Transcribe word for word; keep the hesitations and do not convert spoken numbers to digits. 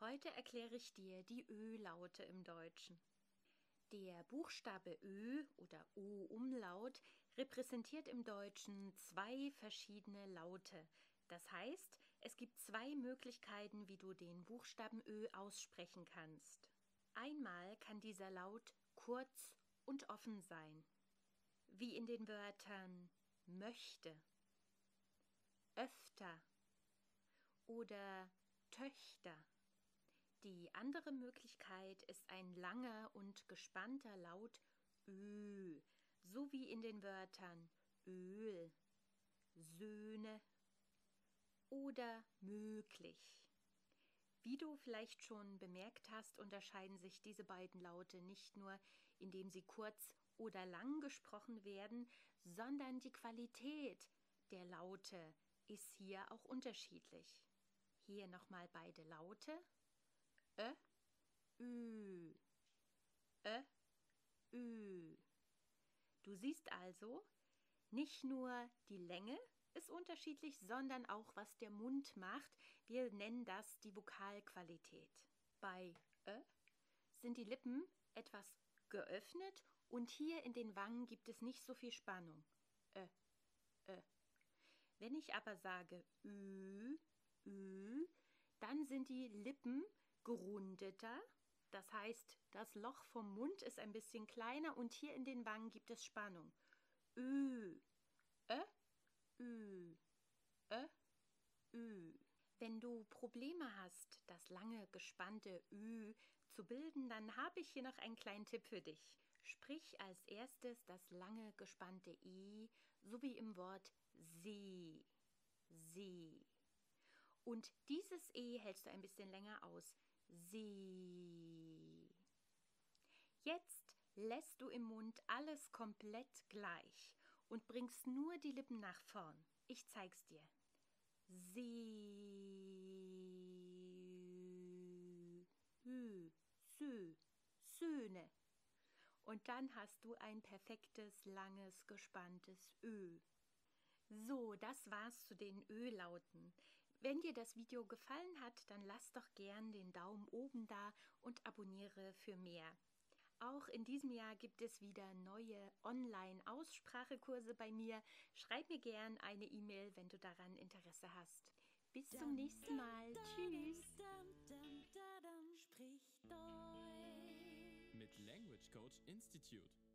Heute erkläre ich dir die Ö-Laute im Deutschen. Der Buchstabe Ö oder O-Umlaut repräsentiert im Deutschen zwei verschiedene Laute. Das heißt, es gibt zwei Möglichkeiten, wie du den Buchstaben Ö aussprechen kannst. Einmal kann dieser Laut kurz und offen sein, wie in den Wörtern möchte, öfter oder Töchter. Die andere Möglichkeit ist ein langer und gespannter Laut Ö, so wie in den Wörtern Öl, Söhne oder möglich. Wie du vielleicht schon bemerkt hast, unterscheiden sich diese beiden Laute nicht nur, indem sie kurz oder lang gesprochen werden, sondern die Qualität der Laute ist hier auch unterschiedlich. Hier nochmal beide Laute. Ö, Ü, Ö, Ü. Du siehst also, nicht nur die Länge ist unterschiedlich, sondern auch, was der Mund macht. Wir nennen das die Vokalqualität. Bei Ö sind die Lippen etwas geöffnet und hier in den Wangen gibt es nicht so viel Spannung. Ö, Ö. Wenn ich aber sage Ü, Ü, dann sind die Lippen gerundeter, das heißt, das Loch vom Mund ist ein bisschen kleiner und hier in den Wangen gibt es Spannung. Ö, Ö, Ü, Ö, Ü. Wenn du Probleme hast, das lange, gespannte Ü zu bilden, dann habe ich hier noch einen kleinen Tipp für dich. Sprich als erstes das lange, gespannte E, so wie im Wort See, See. Und dieses E hältst du ein bisschen länger aus. See. Jetzt lässt du im Mund alles komplett gleich und bringst nur die Lippen nach vorn. Ich zeig's dir. See. Hü. Sö. Söhne. Und dann hast du ein perfektes, langes, gespanntes Ö. So, das war's zu den Ö-Lauten. Wenn dir das Video gefallen hat, dann lass doch gern den Daumen oben da und abonniere für mehr. Auch in diesem Jahr gibt es wieder neue Online-Aussprachekurse bei mir. Schreib mir gern eine E-Mail, wenn du daran Interesse hast. Bis zum nächsten Mal. Tschüss. Sprich Deutsch Mit Language Coach Institute.